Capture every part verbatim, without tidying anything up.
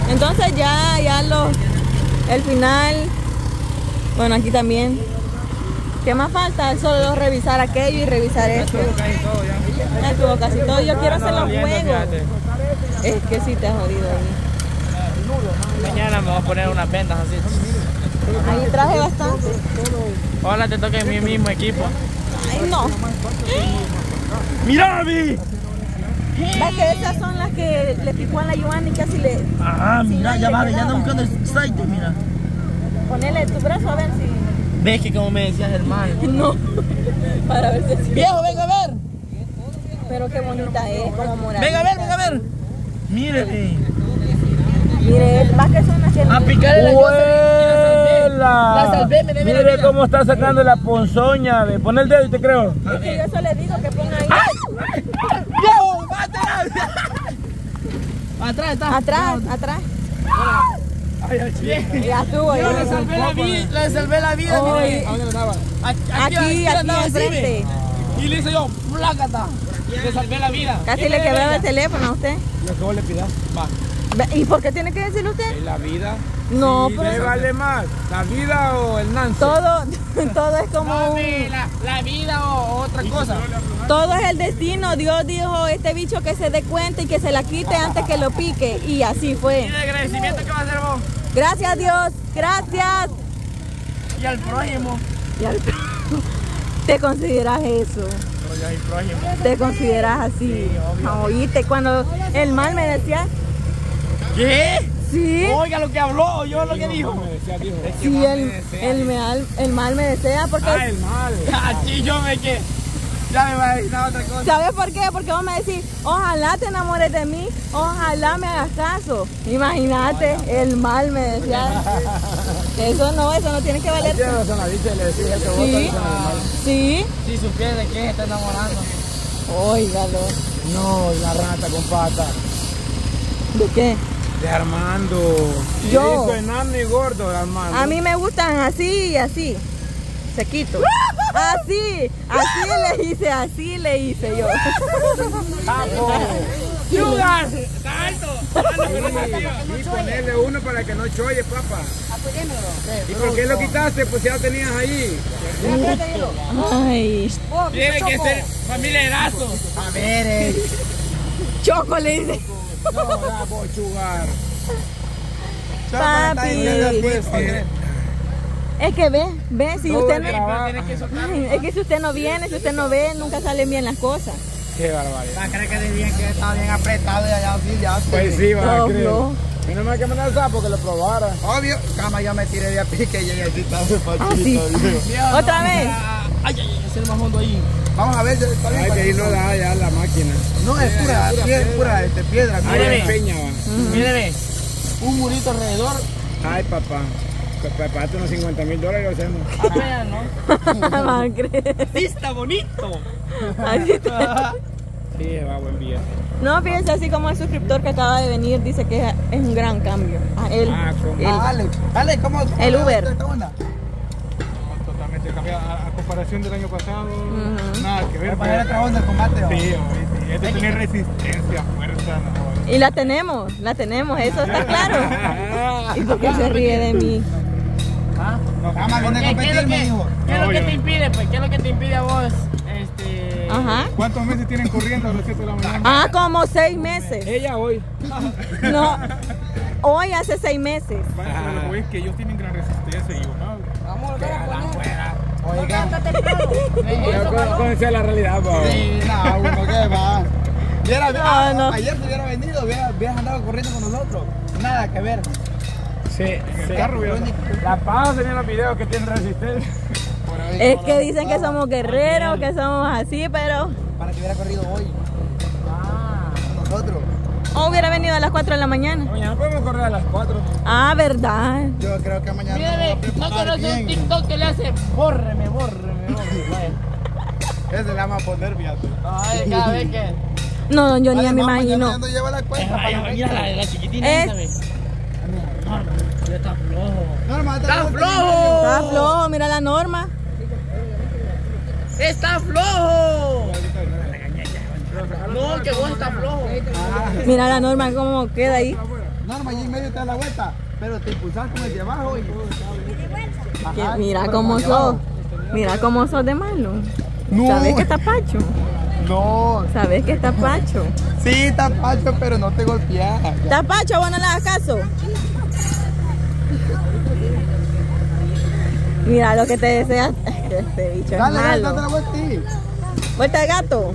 Entonces ya, ya lo, el final, bueno, aquí también. ¿Qué más falta? Solo revisar aquello y revisar esto. Estuvo casi todo ya. Ya estuvo casi todo. Yo quiero no, hacer los doliendo, juegos. fíjate. Es que sí te has jodido ahí. Mañana me voy a poner unas vendas así. Ahí traje bastante. Ojalá te toque mi mismo equipo. Ay, no. ¡Mira, vi! ¿Ves que esas son las que le picó a la Giovanni y casi le... Ah, si mira, no, ya le va, ya quedaba? anda buscando el site, mira. Ponele tu brazo a ver si... ¿Ves que como me decías el mal? No. Para ver si... Viejo, venga a ver. Pero qué bonita es, como morada. Venga a ver, venga a ver. Mire, eh. Mire, más que son las que... A picarle la cosa y la salvé. La salvé, me debe la Mire vida. cómo está sacando la ponzoña. Ve. Pon el dedo y te creo. Es que yo eso le digo que ponga ahí. ¡Viejo, mátela! Atrás está. Atrás, atrás. Ay, ay, Ya estuvo. Yo ya. le salvé la vida, le salvé la vida. Oye. mire. ¿A dónde andaba? Aquí, Aquí, aquí andaba así, enfrente. ve. Y le hice yo, plácata. Le salvé la vida. Casi le quebró el teléfono a usted. Lo que vos le pidas. Va. Ve, ¿y por qué tiene que decirle usted? ¿Y la vida? No, ¿Y pero ¿qué eso- vale más? ¿La vida o el Nancy? todo, todo es como un... La, la vida o otra cosa. Todo es el destino. Dios dijo este bicho que se dé cuenta y que se la quite antes que lo pique. Y así ¿Y fue. de agradecimiento qué va a hacer vos? Gracias Dios, gracias. Y al prójimo. Y al- Te consideras eso. No, ya hay prójimo. Te consideras así. No, oíste, cuando el mal me decía, ¿Qué? sí, Oiga lo que habló, yo lo que dijo. Me decía, dijo. sí, el, el, mal, el mal me desea porque... Ah, el mal. Aquí yo me que. Ya me va a decir otra cosa. ¿Sabes por qué? Porque vos me decís, ojalá te enamores de mí, ojalá me hagas caso. Imagínate, el mal me decía. Eso no, eso no tiene que valer. Tiene razón, la dice, le decía que vos Sí, también sos el mal. sí, Si supiera de qué se está enamorando. óigalo. No, la rata con pata. ¿De qué? De Armando. Y Yo. hizo enano y gordo, Armando. A mí me gustan así y así, sequito. Así, así le hice, así le hice yo. ¡Sugar! ¡Está alto! Y ponerle uno para que no cholle, papá. ¿Y por qué lo quitaste? Pues ya lo tenías ahí. Ay, Tiene que ser familia Erazo. A ver, eh. Choco le dice. No, la bochugar. Papi. Es que ve, ve, si Todo usted el no... trabajo. Ay, es que si usted no viene, si usted no ve, nunca salen bien las cosas. Qué barbaridad. Va a creer que de bien que está bien apretado y allá así ya. Pues sí, va a No, creer. no. Menos mal que mandar al sapo que lo probara. Obvio. Cama, yo me tiré de a pique y así está Ah, sí. ¿Otra vez? Ay, ay, ay, ese es el más hondo ahí. Vamos a ver, yo está bien. Ay, que ahí no da ya la máquina. No, es pura, pura, pura este, piedra. Ahí Míreme, es peña, va. míreme. Un murito alrededor. Ay, papá. Prepárate unos cincuenta mil dólares y lo hacemos. Apenas, ¿no? Van a creer. Sí, está bonito. Así está. Sí, va, buen día. No, fíjense, así como el suscriptor que acaba de venir dice que es, es un gran cambio. A él, Ah, ¿cómo? él. Dale, dale, ¿cómo? El Uber. ¿Esta onda? Totalmente cambiado. A, a comparación del año pasado, Ujú. nada que ver. Voy a poner otra onda el combate. ¿o? Sí, oye, este tiene resistencia, fuerza, no. Y la tenemos, la tenemos, eso está claro. ¿Y por qué se ríe de mí? ¿Ah? Cama, ¿Por viene qué? a ¿Qué es competir, lo me que, dijo. ¿qué es lo No, que yo- te impide, pues? ¿Qué es lo que te impide a vos? Este... Ajá. ¿Cuántos meses tienen corriendo a las siete de la mañana? Ah, como seis meses. Ella hoy. No, hoy hace seis meses. Bueno, lo que es que ellos tienen gran resistencia y yo no. Vamos a volver a poner. Oiga, Eso, con- conocer la realidad, pa. Sí, no, uno qué va. Viera, No, ah, no. Ayer se hubiera venido, hubiera, hubieras andado corriendo con nosotros. Nada que ver. Sí, sí. La paja tenía los videos que tienen resistencia. Es que dicen que somos guerreros, que somos así, pero Para que hubiera corrido hoy. Ah, nosotros. o hubiera venido a las cuatro de la mañana. Mañana podemos correr a las cuatro. Ah, verdad. Yo creo que mañana. Mírame, no conoce un TikTok que le hace bórreme, bórreme, bórreme. Ese le vamos a poner, fíjate. Ay, cada vez que. No, yo ni Vale, me mamá, imagino. ya no lleva la cuenta. para la Mira recta. la, la chiquitina, Es- ¿sabes? Ya está flojo. Norma, ¡Está un flojo! Está flojo, mira la norma. ¡Está flojo! No, que vos estás flojo. Mira la norma cómo queda ahí. Norma, allí en medio te da la vuelta, pero te impulsas con el de abajo y... Que Ajá, mira pero cómo con el de sos. abajo. Mira cómo sos de malo. No. ¿Sabes que está pacho? No. ¿Sabes que está pacho? Sí, está pacho, pero no te golpeas. ¿Está pacho? ¿Vos no le hagas caso? Mira lo que te desea. Este bicho es Dale, dale, date la malo. vuelta ahí. Vuelta de gato.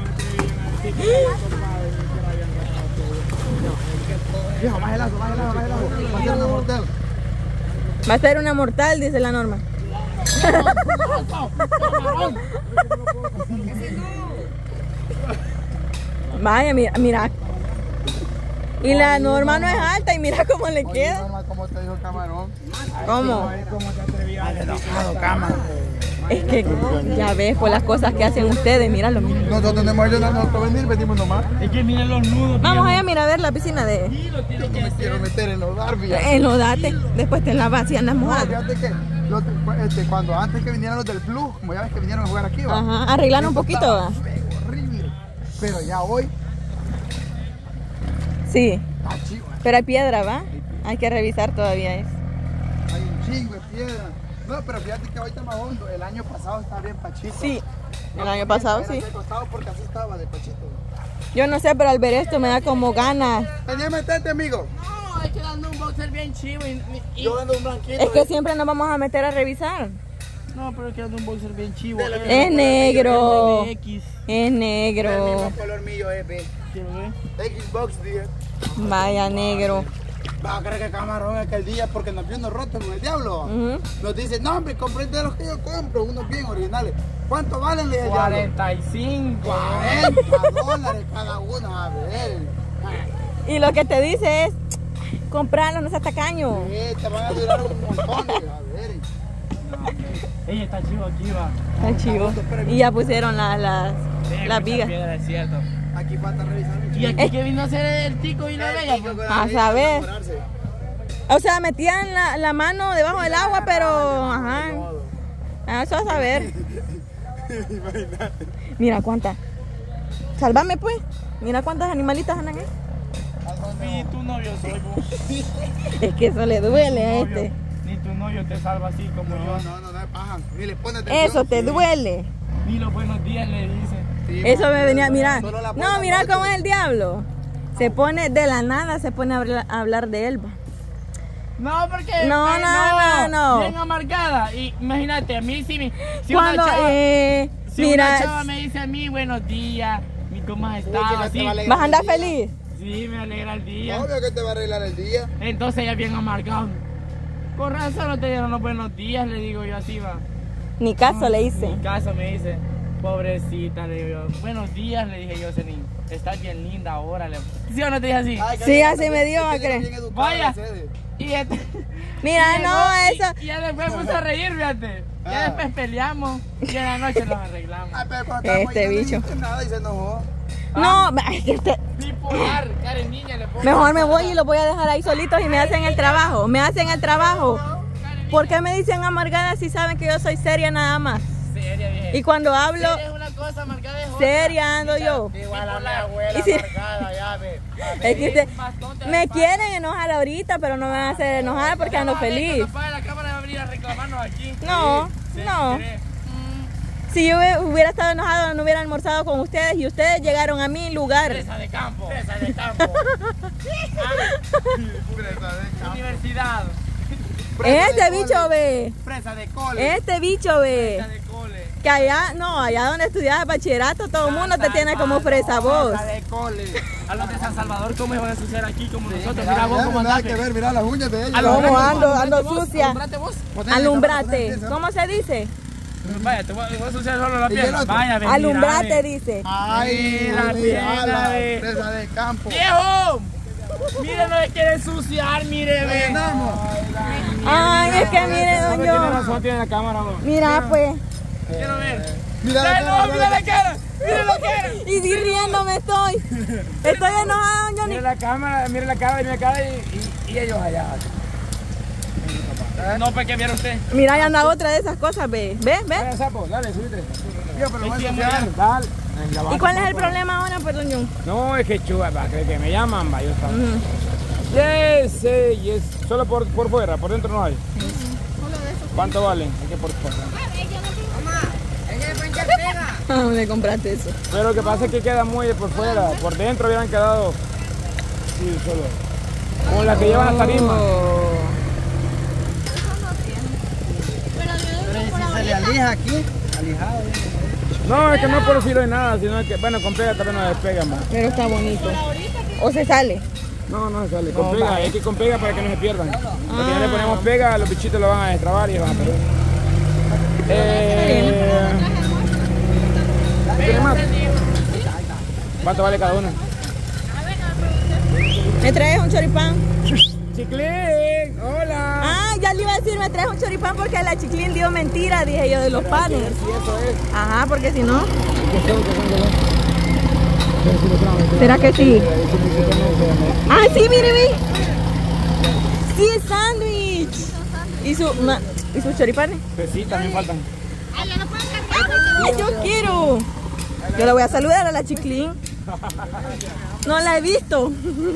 Viejo, más helado, más helado, más helado. Va a ser una mortal. Va a ser una mortal, dice la Norma. Vaya, mira, mira. Y la Norma no es alta y mira cómo le Oye, queda. Norma, ¿cómo te dijo el camarón? ¿Cómo? ¿Cómo te atrevías a decir? Es que ya ves por las cosas que hacen ustedes, míralo. míralo. Nosotros tenemos ellos, nosotros venir, venimos nomás. Es que miren los nudos. Vamos allá, mira a ver la piscina de... Yo no me quiero meter en los Darby. Enlodate, después te la vas y andas No, mojado. fíjate que los- este, cuando antes que vinieran los del Plus, como ya ves que vinieron a jugar aquí, va. Ajá, arreglar un poquito, Estaba va. feo, horrible. Pero ya hoy Sí, está chido. pero hay piedra, ¿va? Hay que revisar todavía eso. Hay un chingo de piedra. No, pero fíjate que hoy está más hondo. El año pasado estaba bien pachito. Sí, el año pasado Era sí. de costado porque así estaba de pachito. Yo no sé, pero al ver esto me da como ganas. Tenía meterte, amigo. No, es que dando un boxer bien chivo y, y- Yo ando un blanquito. Es que siempre nos vamos a meter a revisar. No, pero es que dando un boxer bien chivo. Es negro, X. es El mismo negro. color mío es, ve. Quiero ver. Xbox, dije. Vaya negro. Va a creer que camarón aquel día porque nos vio unos rotos con el diablo. Ujú. Nos dice, no hombre, compré de los que yo compro, unos bien originales. ¿Cuánto valen? Le dije el diablo. cuarenta y cinco. cuarenta dólares cada uno, a ver. Y lo que te dice es, comprarlo, no seas tacaño. Eh, te van a durar un montón, a ver. Ella está chivo aquí, va. Está chivo. Y ya pusieron la- las, las vigas. Piedra, es cierto. Aquí falta revisar mucho. ¿Y aquí que vino a hacer el tico y la El bella? tico pues? con la A bella, saber. enamorarse. O sea, metían la, la mano debajo del agua, pero... Ajá. Ah, eso a saber. Mira cuántas. Sálvame pues. Mira cuántas animalitas andan ahí. Ni tu novio soy, vos. Es que eso le duele a Ni tu este. novio- Ni tu novio te salva así como No, yo. no, no, no es paja. Ni le pone atención. Eso te Sí. duele. Ni los buenos días le dicen. Sí, Eso me solo- venía, mira. solo la No, buena mira noche. cómo es el diablo. Se pone de la nada, se pone a hablar, a hablar de él. va. No, porque. No, eh, no, no, no. Bien amargada. Y imagínate, a mí si, mi- si Cuando, una chava. eh, si una mira, chava me dice a mí buenos días, mi cómo has Uy, estado, que te así. va a alegrar vas a andar el día. feliz. Sí, me alegra el día. Obvio que te va a arreglar el día. Entonces ella bien amargado. Con razón no te dieron los buenos días, le digo yo así va. Ni caso le hice. En mi casa me dice, pobrecita, le digo yo. Buenos días, le dije yo, Celine. Estás bien linda ahora. Le... ¿Sí o no te dije así? Ay, que Sí, bien- así me dio, que ¿crees? bien educado, Vaya. Mercedes. Y este- Mira, y no, llegó, y- eso. Y ya después puso a reír, fíjate. Ya Ah. después peleamos y en la noche nos arreglamos. Ay, pero cuando estábamos Este ahí, no le bicho. dijiste nada y se enojó. No, ay, que usted- Bipolar, Karen Niña le pongo. mejor me voy y los voy a dejar ahí solitos y me hacen el trabajo. Me hacen el trabajo. ¿Por qué me dicen amargada si saben que yo soy seria nada más? Seria, vieja. Y cuando hablo, Seria es una cosa, marcada es otra. seria ando yo. Igual a mi abuela Y si- amargada, ya ve. Es que usted Bastón te me la quieren enojar ahorita, pero no me van a hacer enojar porque ando feliz. Cuando apague la cámara va a venir a reclamarnos aquí. No, Sí, no. ¿querés? Si yo hubie- hubiera estado enojado, no hubiera almorzado con ustedes y ustedes llegaron a mi lugar. Presa de campo. Presa de campo. Universidad. Este bicho ve, Presa de cole. este bicho ve. Presa de cole. Que allá, no, allá donde estudias bachillerato, todo el mundo te tiene como fresa vos. Presa de cole. A los de San Salvador, ¿cómo se van a ensuciar aquí como nosotros? Mira, Mira vos cómo nada andaste. que ver, mira las uñas de ella. ¿Cómo Las ando? uñas. Ando vos, sucia. alumbrate vos. Alumbrate. ¿Cómo se dice? Vaya, te voy a, te voy a ensuciar solo la ¿Y el pierna. otro? Vaya, ven, Alumbrate, mira, dice. Ay, Mira, mira, mira, la ve. presa de campo. ¡Viejo! Mire, no me quiere ensuciar, mire, ve. Ganamos. Ay, es que mire, don Tiene yo. razón, tiene la cámara, vos. Mira, pues. Quiero ver. Mira la ¡Ay, cara, no, mira mira la la cara! ¡Mira la cara! Y si riéndome estoy. Estoy enojada, don Johnny. Mire la cámara, mire la cara, mire la cara y, y, y ellos allá. No, pues que viera usted. Mira, ahí anda otra de esas cosas, ve. ¿Ves? ¿Ves? Dale, sapo, dale, súbete. Tío, pero lo voy a Ay, ensuciar. Dale. Venga, va. ¿Y cuál es el problema ahora, pues, don John? No, es que chuva, va, cree que me llaman, va, yo estaba. Ujú. ¡Yay! ese y es solo por, por fuera, por dentro no hay. ¿Cuánto vale? Hay que por fuera. ¿Dónde compraste eso? Pero lo que pasa es que queda muy por fuera. Por dentro hubieran quedado. Sí, solo. Como las que llevan las tarimas. Oh. Pero si se le alija aquí, alijado. No, es que no es por decirlo de nada, sino que, bueno, con pega también no despega más. Pero está bonito. ¿O se sale? No, no se sale. Con No, pega, vale. hay que ir con pega para que no se pierdan. Porque ya le Ah. ponemos pega, los bichitos lo van a destrabar y van a perder. Eh, ¿Tiene más? ¿Cuánto vale cada uno? ¿Me traes un choripán? Chiclín, hola. Ah, ya le iba a decir, me traes un choripán porque la Chiclín dio mentira, dije yo, de los panes. Sí, eso es. Ajá, porque si no. ¿Qué son? ¿Qué son? ¿Qué son? Pero si lo traen, ¿Será que sí? sí? Ah, sí, mire, mire. Sí, es sándwich. ¿Y su, ma- ¿Y sus choripanes? Pues sí, también faltan. Ay, yo quiero. Yo la voy a saludar a la Chiclín. No la he visto.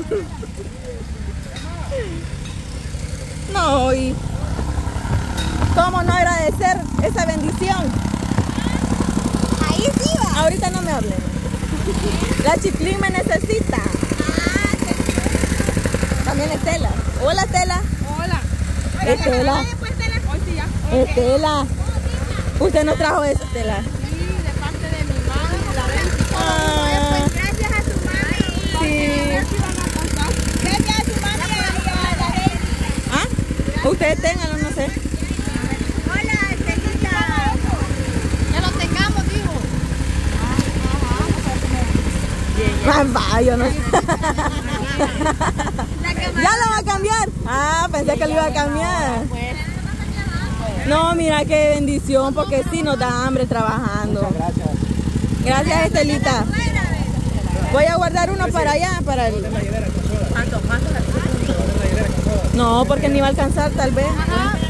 No, y ¿cómo no agradecer esa bendición? Ahí sí va. Ahorita no me hablen. La Chiclín me necesita. También Estela. Hola, Estela. Hola. Estela. Hoy sí ya. Estela. Usted nos trajo eso, Estela. Sí, de parte de mi madre, la ven. Ah, Gracias a su madre. sí. Gracias a su madre y a la gente. ¿Ah? Ustedes ténganlo, no sé. Hola, Estelita. Ya lo tengamos, digo. Ah, va, yo no sé. ¿Ya lo va a cambiar? Ah, pensé que lo iba a cambiar. No, mira qué bendición, porque sí nos da hambre trabajando. Gracias. Gracias, Estelita. Voy a guardar uno para allá, para el... No, porque ni va a alcanzar tal vez. Ajá.